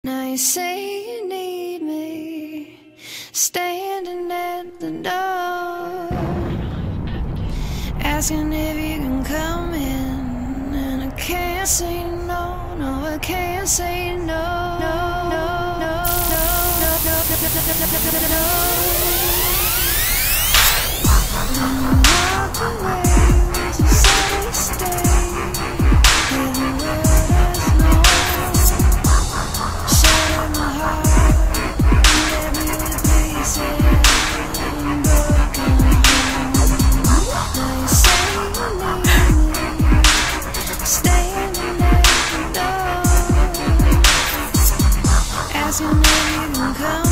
Now you say you need me, standing at the door, asking if you can come in, and I can't say no, no, I can't say no, no, no, no, no, no, no, no. When you walk away, you say stay. Asking if you can come